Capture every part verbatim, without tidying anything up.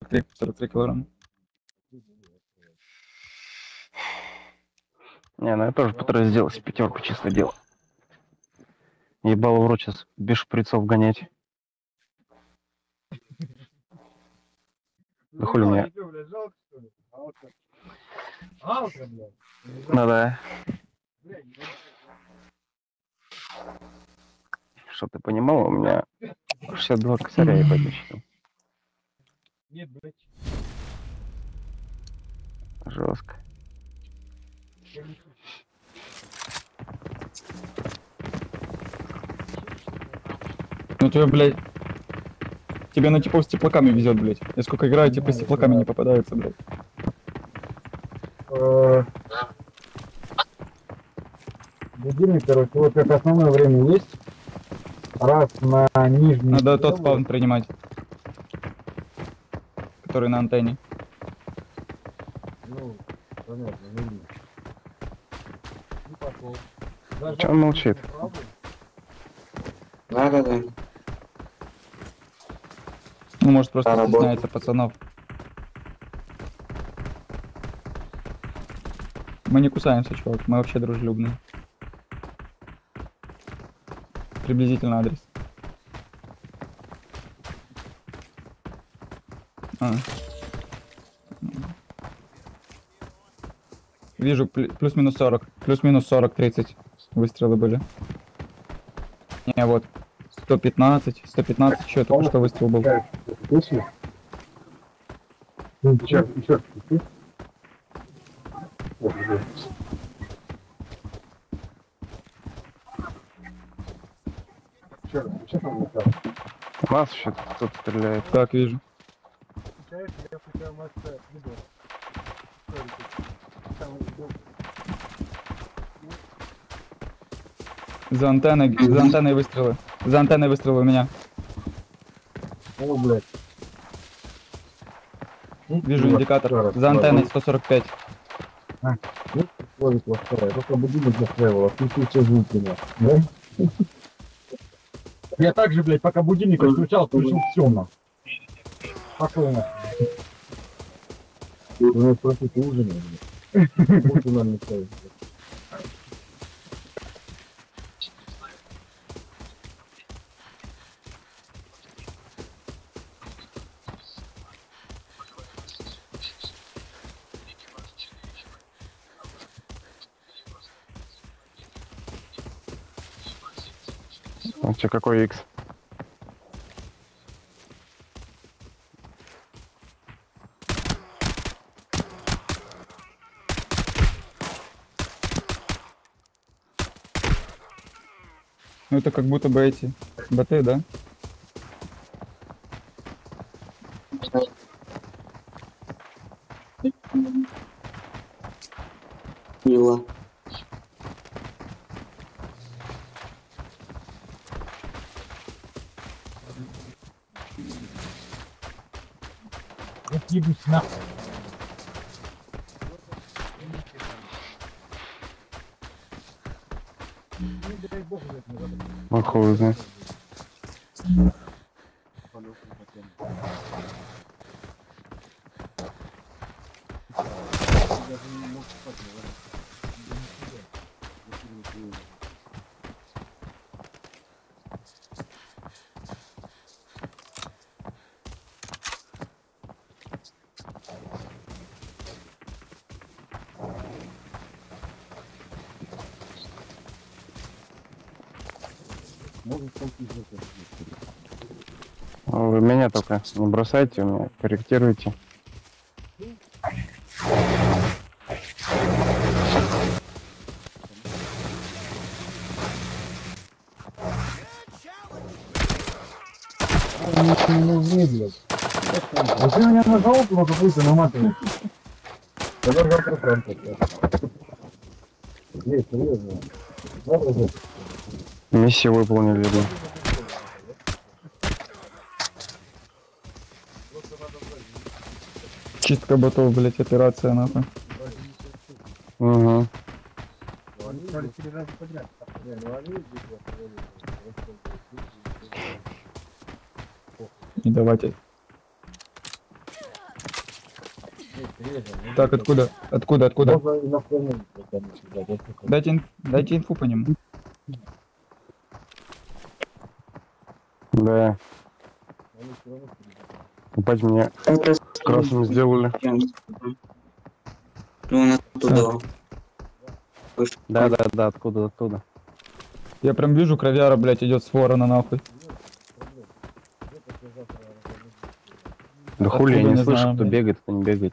три, сорок три килограмма. Не, ну я тоже постараюсь сделать пятерку, чисто дело. Ебало в рот сейчас без шприцов гонять. Да хули мне. Ну да. Что ты понимал, у меня шестьдесят два косаря ебать насчитал. Нет, блядь. Жестко. Ну тебе, блядь. Тебе на типов с теплаками везет, блядь. Я сколько играю, типы с теплаками не попадаются, блядь. Будильник, короче, вот как основное время есть. Раз на нижний. Надо тот спаун принимать. Который на антенне. Ну, понятно, видно. И пошел. Че он молчит? Да, да, да. Ну, может, просто Да, стесняется пацанов. Мы не кусаемся, чувак. Мы вообще дружелюбные. Приблизительно адрес. А. Вижу, плюс-минус сорок. Плюс-минус сорок, тридцать выстрелы были. Не, вот. сто пятнадцать, сто пятнадцать, еще только что выстрел был. Еще, еще. У нас еще кто-то стреляет. Так, вижу. За антенной, за антенной выстрелы. За антенной выстрелы у меня. О, блядь. Вижу индикатор. За антенной сто сорок пять. А, вот ловит вас вторая. Только будильник настраивала, включил все звуки, да? Я также, блядь, пока будильник отключал, включил все, на. Пошел, на. Ну, просто ты ужин, блядь. Вот у нас не ставит. У тебя какой X? Ну это как будто бы эти БТ, да? Мило. Вот ебусь на. Ну хуй знает. Вы меня только не бросайте, у меня корректируйте. Ну, блядь. Если меня нажал, то какой-то наматывает. Который как раз есть, серьезно. Миссию выполнили, да. Чистка ботов, блять, операция нахуй. Угу. Не давайте. Так, откуда? Откуда, откуда? Можно и на втором, конечно, да, если хотите. Дайте, ин- дайте инфу по нему. Да. Они всё равно перебегают. Ебать, меня Это красным сделали. Ну, он оттуда. Да, да, да, откуда, оттуда. Я прям вижу, кровяра, блядь, идет с ворона нахуй. Да хули, я Откуда, не не слышу, знаю, кто блядь. бегает, кто не бегает.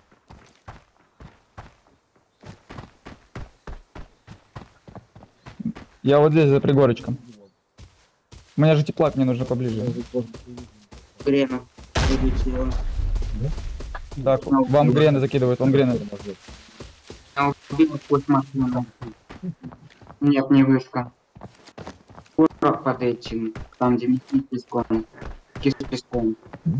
Я вот здесь за пригорочком. У меня же теплак, мне нужно поближе. Время. Вылетело. Так, вам грены закидывают, он грены. Я убил хоть машину. Нет, не вышка. Курок под этим. Там, где мешки с песком. Мешки с песком.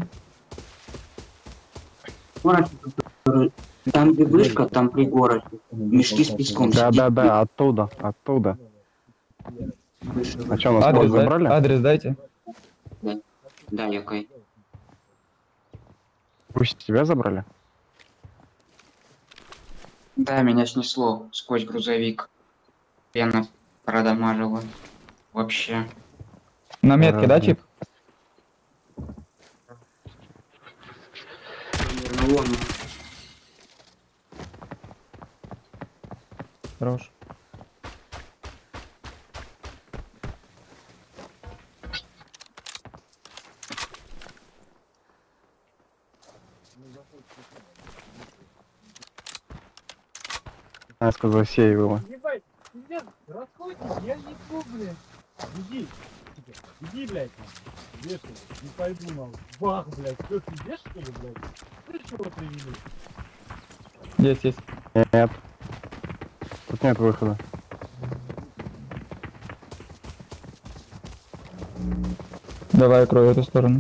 Курок, который- Там, где вышка, там пригорок. Мешки с песком. Да, сидит. да, да, оттуда, оттуда. Выше. А что, нас Адрес, вот да- забрали? адрес дайте. Да, я кай. Пусть тебя забрали? Да, меня снесло сквозь грузовик. Пена продамажила. Вообще. На метке, да, Ага. чип? Наверное, вон он. Хорош. Я сказал, сеивала. Ебать, пиздец, расходитесь, я ебу, блядь. Иди, сука, иди, блядь, нахуй. Вешай, не пойду, нахуй. Бах, блядь, что, пиздец, что ли, блядь? Ты чего привели? Есть, есть. Нет. Тут нет выхода. Давай, крою эту сторону.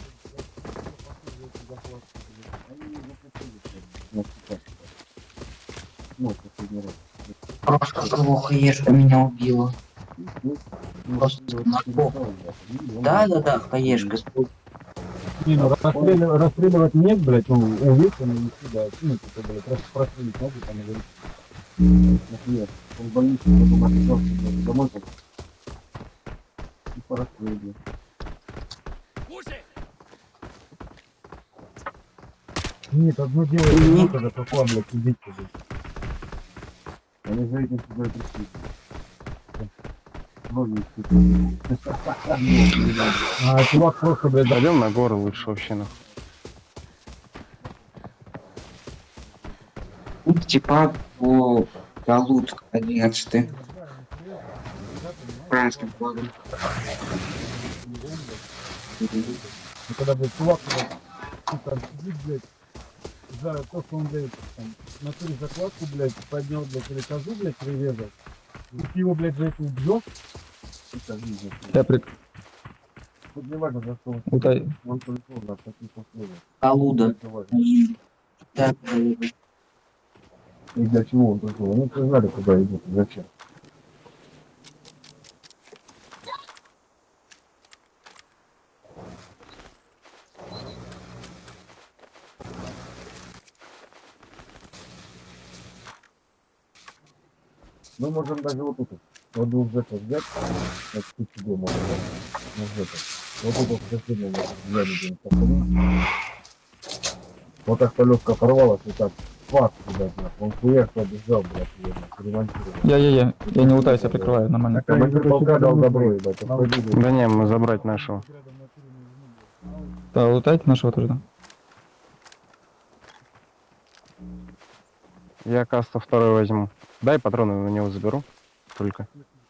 Ну, последний раз. Просто плохо ешка меня убила. Просто наркотик. Да, да, да, хаешка. Не, ну расстреливать, расстреливать нет, блядь, ну, увечья нанести, да, ну, типа, блядь, просто прострелить ноги, там, и говорить. Например, он в больнице, потом оказался, блядь, домой, как и порастрелили. Нет, одно дело, это Нет. не когда попала, блядь, сидеть, блядь. Они за этим сюда и пришли. Ноги испытывали. А чувак просто, блядь, Пойдем на гору лучше вообще, нахуй. Типа по Галутск одиннадцатый. Украинским флагом. И когда, блядь, чувак, блядь, сука, сидит, блядь, за то, что он, блядь, там, на туре закладку, блядь, поднял, блядь, или козу, блядь, прирезал. И ты его, блядь, за это убьешь. Это видно. Я прик... Тут не важно, за что он Утай. он повезло, да, в таких условиях. Калуда. Это важно. Да, И для чего он пришел? Они все знали, куда идут, и зачем. Мы можем даже вот тут, вот двух зэков взять, вот тут себе можно взять, ну, зэков. Вот тут вот соседнего взяли где-нибудь посадить. Вот так полетка порвалась, и так, факт, блядь, нахуй. Он хуяк побежал, блядь, ее нахуй, ремонтировал. Я-я-я. Я не утайся, прикрываю, нормально. Командир полка дал добро, ебать, отходили. Да не, мы забрать нашего. Да, лутайте нашего тоже, да. Я каста второй возьму. Дай патроны, на него заберу. Только.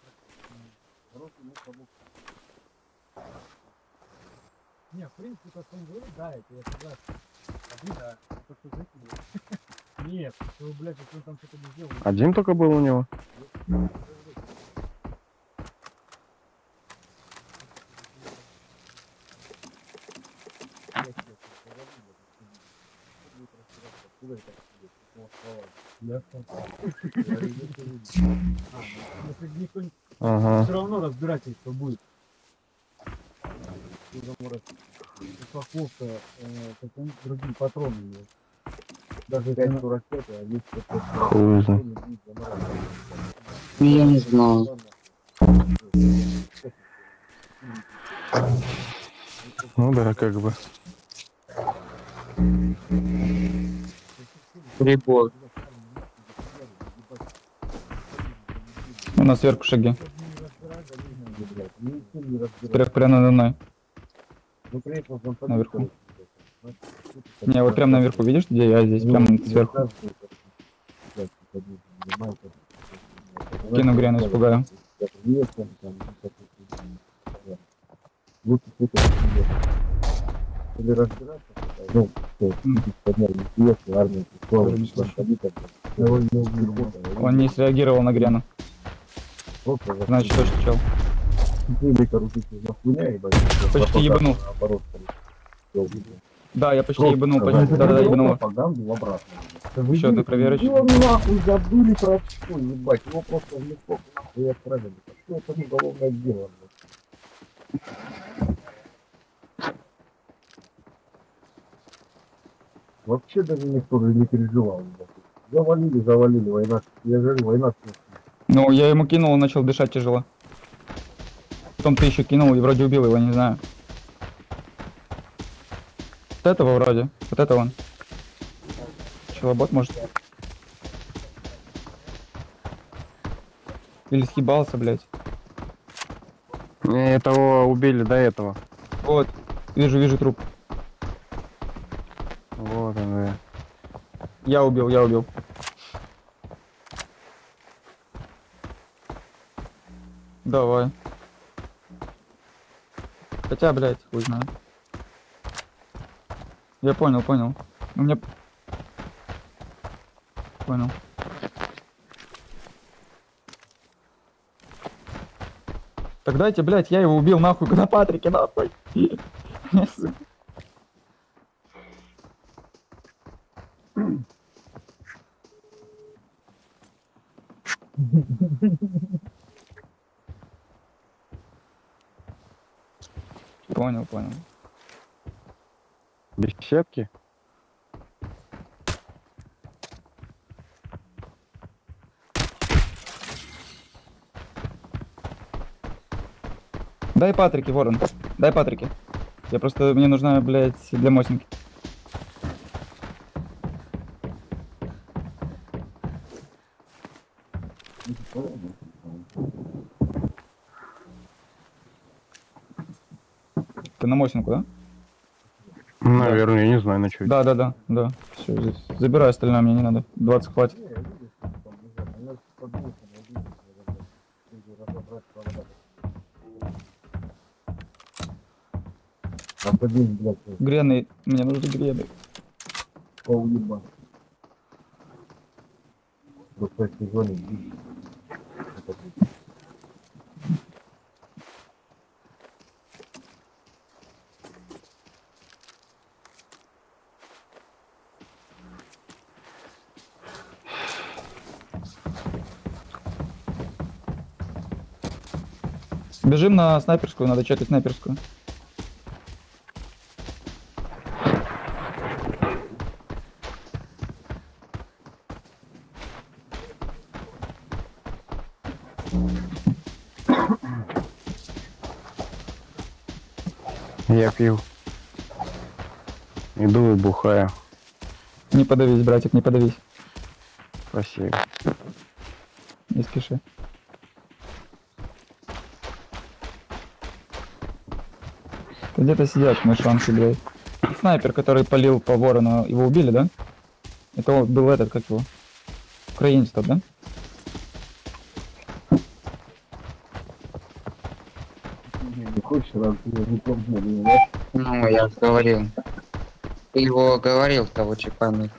Не, в принципе, то, что он говорит, да, это я согласен. А ты, да, то, что закинул. Нет, что, блядь, если он там что-то не сделал. Один только был у него. Если никто не... Ага. Все равно разбирательство будет. Упаковка э, каким-нибудь другим патроном. Даже пять сорок пять, а есть какой-то... Хуй знает. Я не знаю. Ну да, как бы. Прибор. У нас сверху шаги. Прям, прям надо мной. Наверху. Не, вот прям наверху, видишь, где я здесь, прям сверху. Кину грену, испугаю. Или разбираться, ну, что, подняли интересно, армия, Тоже не слышу. Он не среагировал на грену. Значит, точно чел. Почти ебанул. Да, я почти ебанул, почти. Да-да-да, ебанул. Еще одна проверочка. Его нахуй забыли про очко, ебать, его просто в лесок нахуй отправили. Что это за уголовное дело, блядь? Вообще даже никто не переживал, блядь. Завалили, завалили, война, я говорю, война. Ну, я ему кинул, он начал дышать тяжело. Потом ты еще кинул и вроде убил его, не знаю. Вот этого вроде, вот это он. Челобот может. Или съебался, блядь. Не, этого убили до этого. Вот, вижу, вижу труп. Вот он, да. Я убил, я убил. Давай. Хотя, блядь, хуй знаю. Я понял, понял. У меня... Понял. Так дайте, блядь, я его убил нахуй, на Патрике, нахуй. Понял, понял. Беседки? Дай Патрике, Ворон. Дай Патрике. Я просто... Мне нужна, блядь, для мосинки. Ты на мосинку, да? Наверное, я не знаю, на что. Да, да, да, да. Все, здесь. Забирай остальное, мне не надо. двадцать хватит. Один, блядь, Грены. Мне нужны грены. полуеба. В той сезоне. Бежим на снайперскую, надо чекать снайперскую. Я пью. Иду и бухаю. Не подавись, братик, не подавись. Спасибо. Не спеши. Где-то сидят мышонки, блядь. Снайпер, который палил по ворону, его убили, да? Это вот был этот, как его? Украинец тот, да? Не хочешь, раз не помню, да? Ну, я же говорил. Ты его говорил, того чеканный.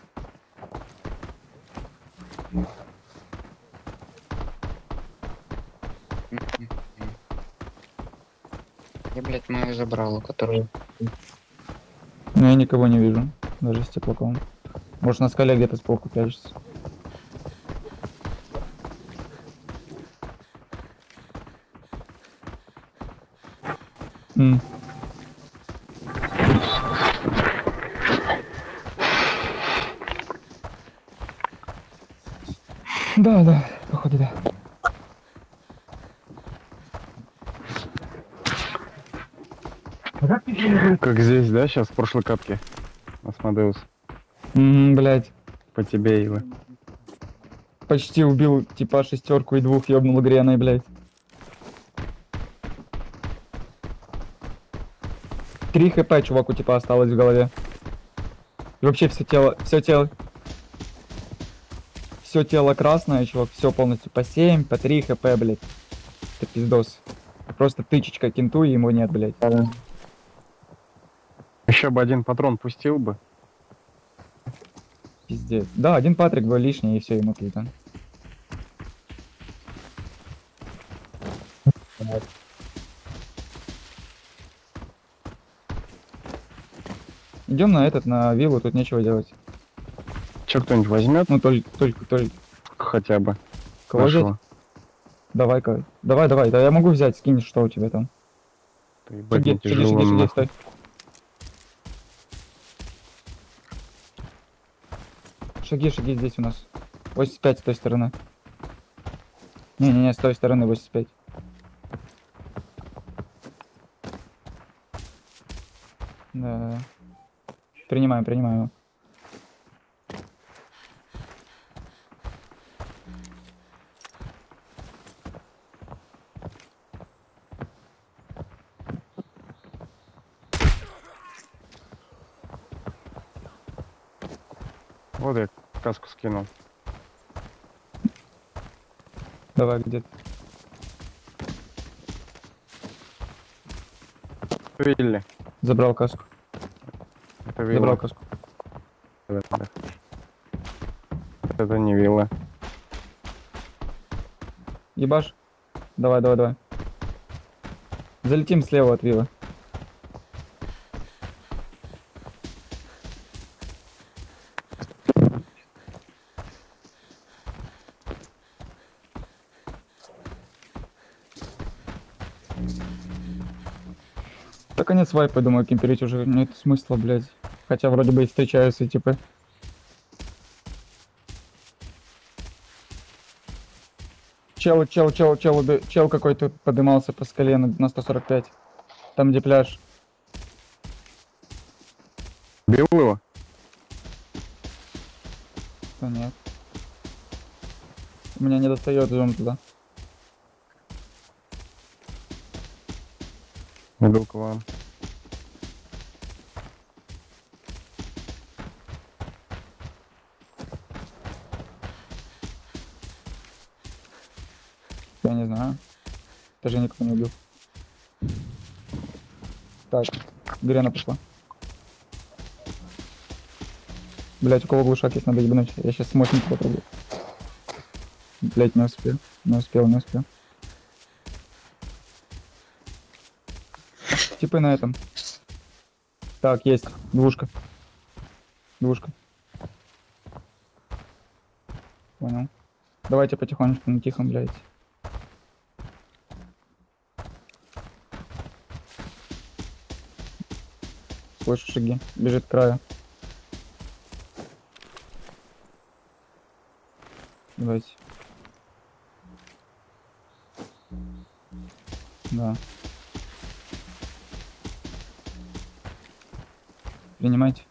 Я, блядь, мою забрал, которую... Но я никого не вижу, даже с теплаком. Может, на скале где-то сбоку прячется. М. Да, да, походу, да. Как здесь, да, сейчас в прошлой катке? Асмодеус. Ммм, блядь. По тебе его. Почти убил типа шестерку и двух ёбнул греной, блядь. Три хп чуваку типа осталось в голове. И вообще все тело, все тело, все тело красное, чувак, все полностью по семь, по три хп, блядь. Это пиздос. Просто тычечка кенту и ему нет, блядь. Еще бы один патрон пустил бы. Пиздец. Да, один Патрик был лишний и все ему пизда. Идем на этот, на виллу, тут нечего делать. Че, кто-нибудь возьмет? Ну только, только, только. Хотя бы. Кого взять? Нашего. Давай-ка. Давай, давай, да я могу взять, скинешь, что у тебя там. Ты, ебать, Шаги, не шаги, тяжело, шаги, шаги, нахуй. стой. Шаги, шаги здесь у нас. восемьдесят пять с той стороны. Не-не-не, с той стороны восемьдесят пять. Да. Принимаем, принимаем. Вот я каску скинул. Давай, где-то. Вилли. Забрал каску. Это вилла. Забрал каску. Да, да. Это не вилла. Ебаш. Давай, давай, давай. Залетим слева от виллы. Да конец вайпа, думаю, кемперить уже нет смысла, блядь. Хотя вроде бы и встречаются, типа. Чел, чел, чел, чел, уби- чел какой-то подымался по скале на, на сто сорок пять. Там, где пляж. Бил его? Да нет. У меня не достает зум туда. Иду к вам. Я не знаю. Даже никого не убил. Так, Грена пошла. Блять, у кого глушак есть, надо ебануть. Я сейчас с мощным попробую. Блять, не успел. Не успел, не успел. Типы на этом. Так, есть. Двушка. Двушка. Понял. Давайте потихонечку на тихом, блядь. Слышу шаги. Бежит к краю. Давайте. Да. Принимайте.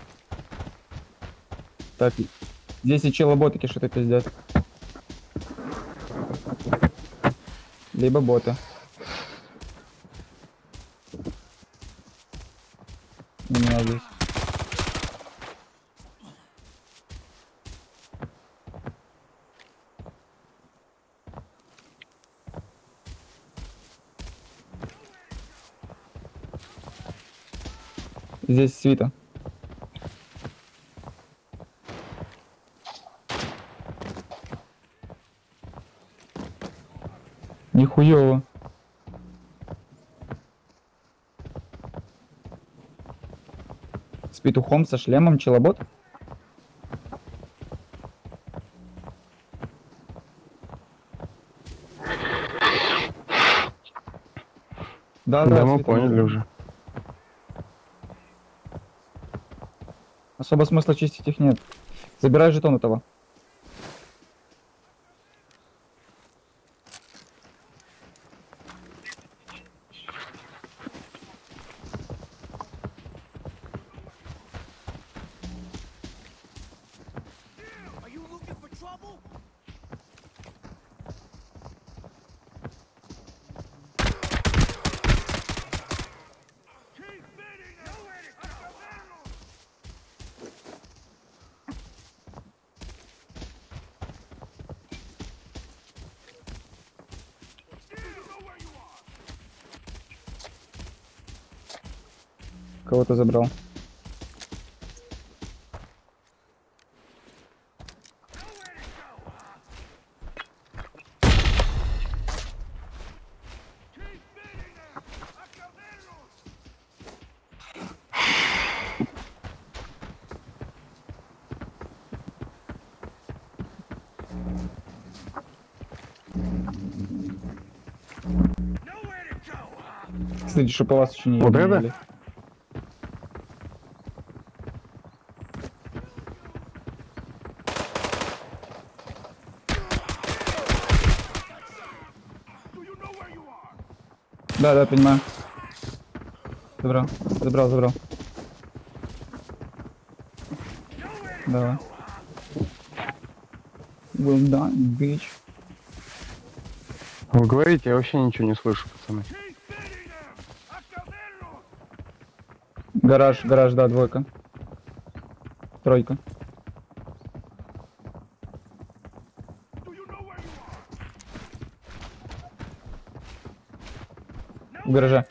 Так, здесь и челоботики что-то пиздят. Либо боты. У меня здесь. Здесь свита. Нихуёво. С петухом, со шлемом, челобот? Да, Да, да, мы свита поняли нихуя. уже. Особо смысла чистить их нет. Забирай жетон этого. Кого-то забрал. Кстати, что по вас еще не Вот это? обменяли. Да, да, понимаю. Забрал, забрал, забрал. Давай. Well done, bitch. Вы говорите, я вообще ничего не слышу, пацаны. Гараж, гараж, да, двойка. Тройка. В гараже.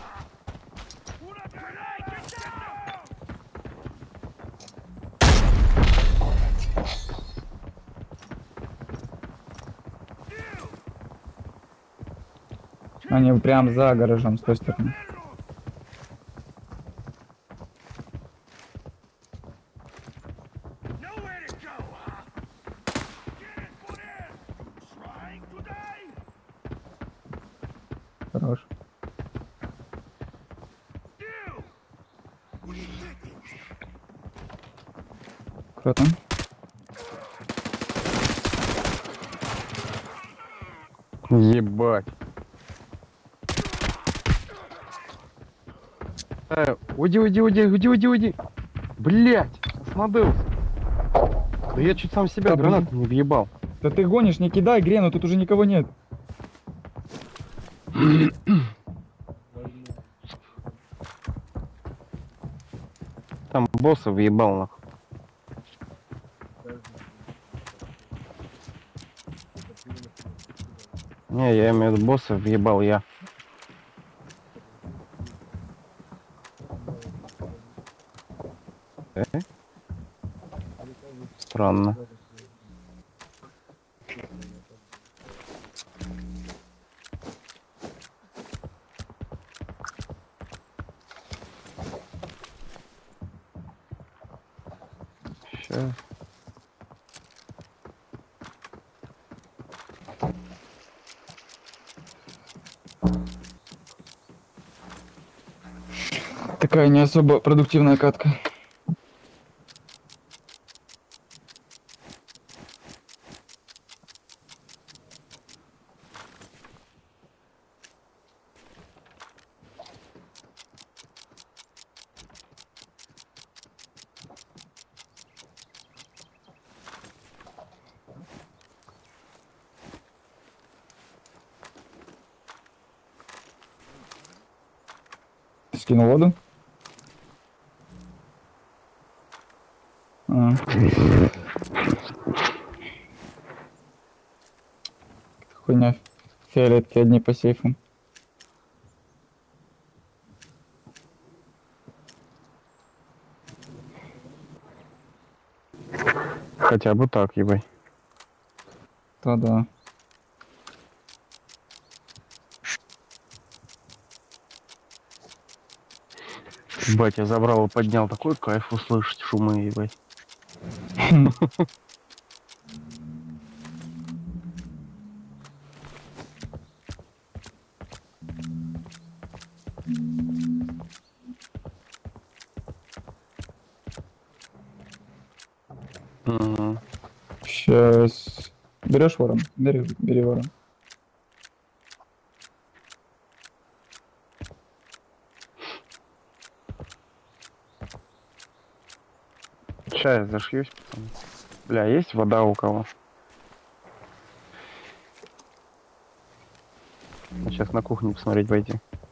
Они прям за гаражом с той стороны. Хорош. Кто там? Ебать. Э, уйди, уйди, уйди, уйди, уйди, уйди. Блять, Асмодеус. Да я чуть сам себя Да, блин. гранату не въебал. Да ты гонишь, не кидай, Грену, тут уже никого нет. Там босса въебал нахуй. Не, я имею в виду босса въебал я. Э? Странно. Сейчас. Такая не особо продуктивная катка. Скинул воду. А. Хуйня. Фиолетки одни по сейфу. Хотя бы так, ебай. Да-да. Батя забрал и поднял, такой кайф услышать шумы, ебать. Угу. Сейчас. Берешь ворон? Бери, бери ворон. Сейчас зашьюсь, пацаны. Бля, есть вода у кого? Сейчас на кухню посмотреть пойти.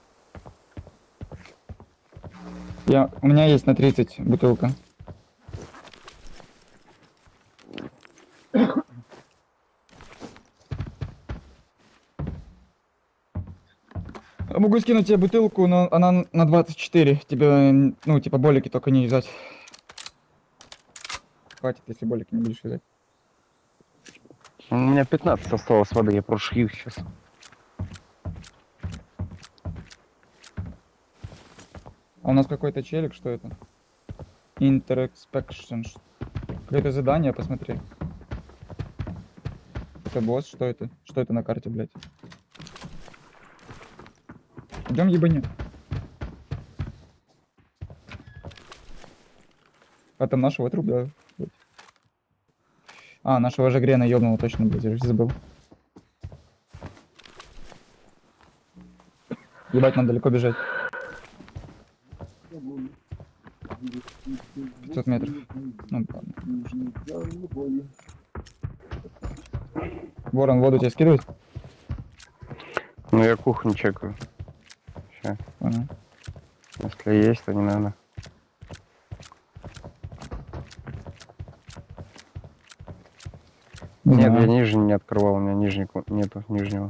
Я, у меня есть на тридцать бутылка. Я могу скинуть тебе бутылку, но она на двадцать четыре. Тебе, ну, типа, болики только не взять. Хватит, если болики не будешь взять. У меня пятнадцать осталось воды, я прошью сейчас. А у нас какой-то челик, что это? Interexpection. Какое-то задание, посмотри. Это босс, что это? Что это на карте, блядь? Идем ебани. А там нашего труп, да? блядь. А, нашего же Грена ёбнуло точно, блядь, я же забыл. Ебать, нам далеко бежать. пятьсот метров. Ну, ладно. Ворон, воду тебе скидывать? Ну я кухню чекаю. Ща. Понял. Если есть, то не надо. Не Нет, знаю. я нижний не открывал, у меня нижнего нету нижнего.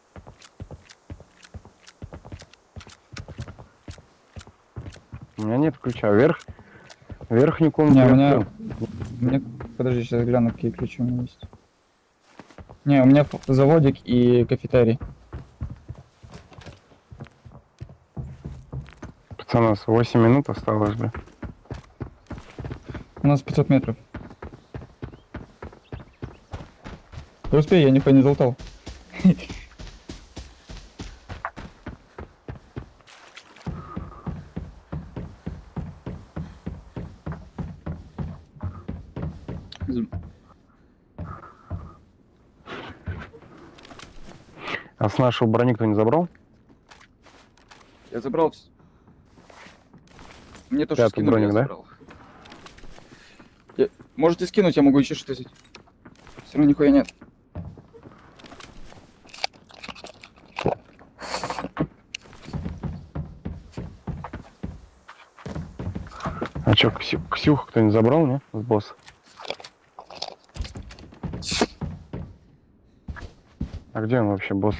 У меня нет ключа. Вверх? Верхнюю комнату Не, у я меня... открыл. Мне... Подожди, сейчас гляну, какие ключи у меня есть. Не, у меня ф- заводик и кафетерий. Пацаны, у нас восемь минут осталось, бля. У нас пятьсот метров. Да успей, я нихуя не залутал. А с нашего брони кто не забрал? Я забрал. вс- Мне тоже Пятый скинули, броник, я да? забрал. Я- Можете скинуть, я могу еще что-то взять. Все равно нихуя нет. А чё, Ксю... Ксюха кто-нибудь забрал, не? С босса. А где он вообще, босс?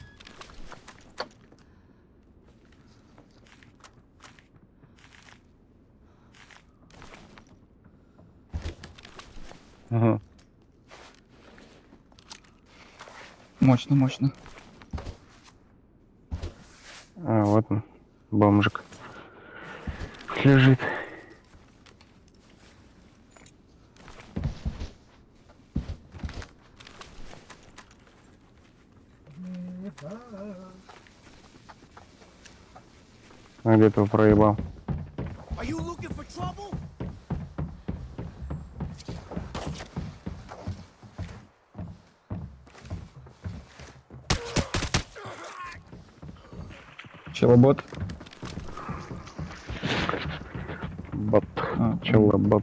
Угу. Мощно, мощно. А, вот он, бомжик. Лежит. А где ты его проебал? Are you looking for trouble? Челобот. Бот. А, Чего бот?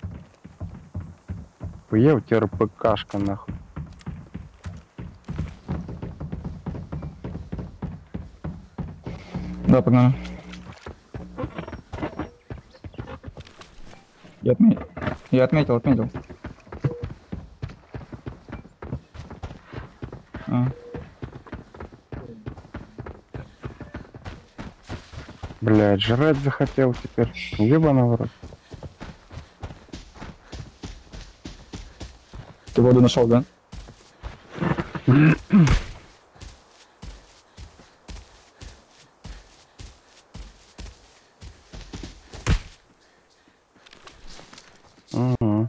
Хуя у тебя РПКшка, нахуй. Да, погнали. Я, отме... я отметил, отметил. А. Блядь, жрать захотел теперь. Ебаный в рот. Ты воду нашел, да? Угу.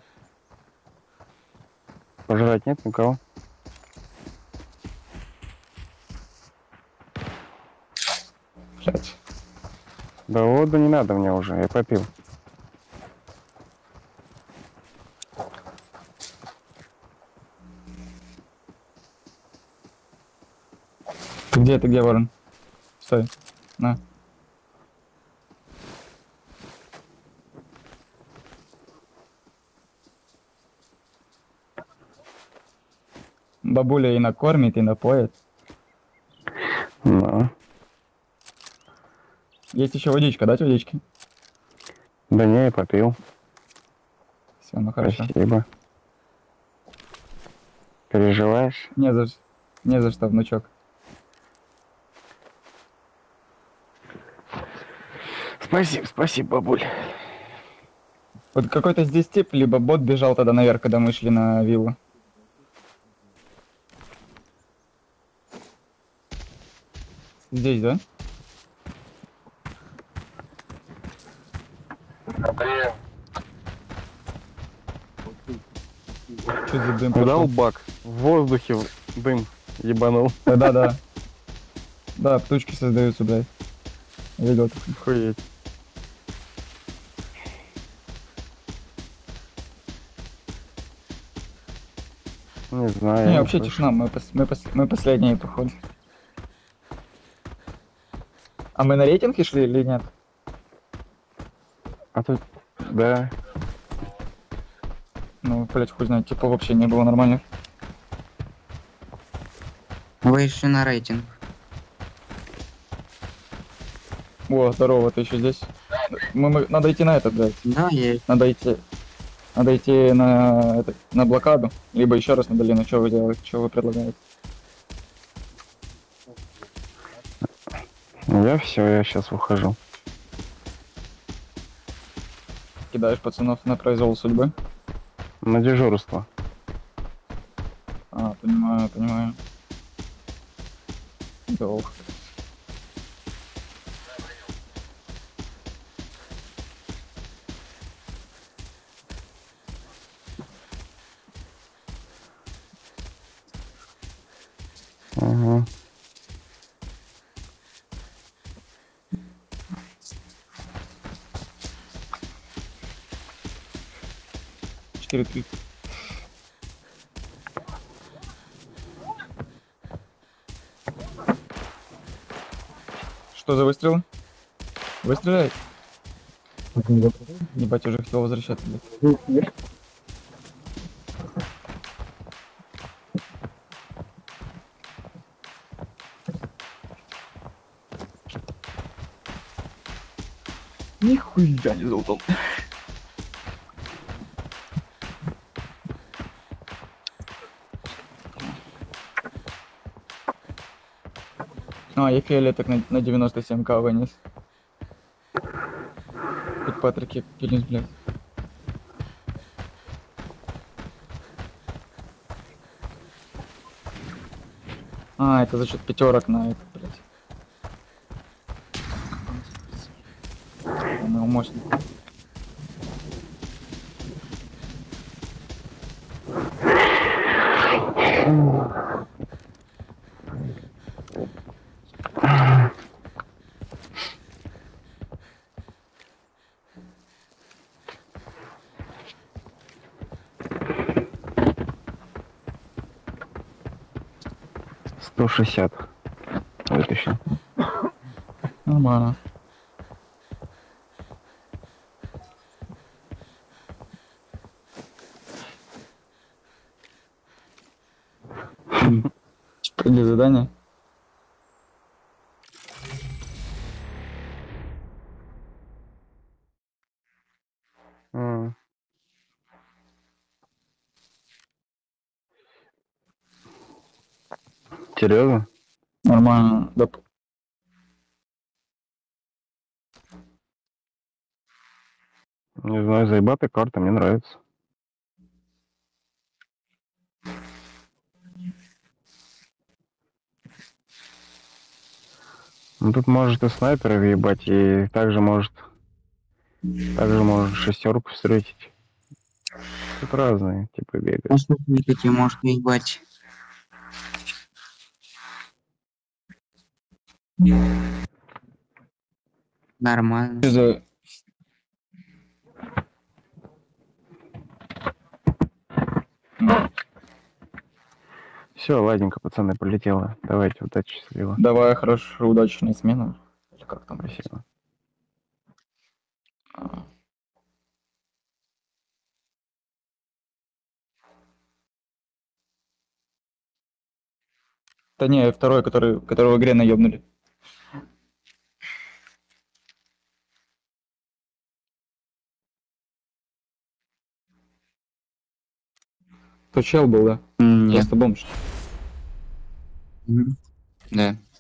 Пожрать нет никого? Блять. Да воду не надо мне уже, я попил. Ты где, ты где, Ворон? Стой. На. Бабуля и накормит, и напоит. Ну. Есть еще водичка, дать водички? Да не, я попил. Все, ну хорошо. Спасибо. Переживаешь? Не за, ш- не за что, внучок. Спасибо, спасибо, бабуль. Вот какой-то здесь тип, либо бот бежал тогда наверх, когда мы шли на виллу. Здесь, да? Что за дым Дал пошел? бак. В воздухе дым ебанул. Да-да-да. Да, птучки создаются, блядь. Видел такое. Охуеть. Не знаю. Не, я вообще слышу. тишина, мы, пос- мы, пос- мы последние, походу. А мы на рейтинге шли или нет? А тут, да. Ну, блять, хуй знает, типа вообще не было нормально. Вышли на рейтинг. О, здорово, ты еще здесь? Мы, мы- надо идти на этот, блядь. Да, есть. Надо идти. Надо идти на, это, на блокаду, либо еще раз на долину. Что вы делаете? Что вы предлагаете? Я все, я сейчас ухожу. Кидаешь пацанов на произвол судьбы? На дежурство. А, понимаю, понимаю. Долг. Угу. четыре три. Что за выстрелы? Вы стреляете? Ебать, уже хотел возвращаться, блядь. Нихуя не залутал. А, я фиолеток на, на девяносто семь ка вынес. Тут Патрики пились, блядь. А, это за счет пятерок на это, блядь. Ну, мощно. сто шестьдесят. Вытащил. Нормально. Для задания. М. Серьезно? Нормально. Да, п- Не знаю, заебатая карта, мне нравится. Ну тут может и снайпера въебать, и также может также может шестерку встретить. Тут разные типы бегают. Послушайте, какие может ебать. Нормально. что за... Все, ладненько, пацаны, полетело. Давайте, удачи, счастливо. Давай, хорошо, удачная смена. Или как там? Спасибо. А. Да не, второй, который, которого в игре наебнули. То чел был, да? Нет. Просто бомж. Мгм. Да.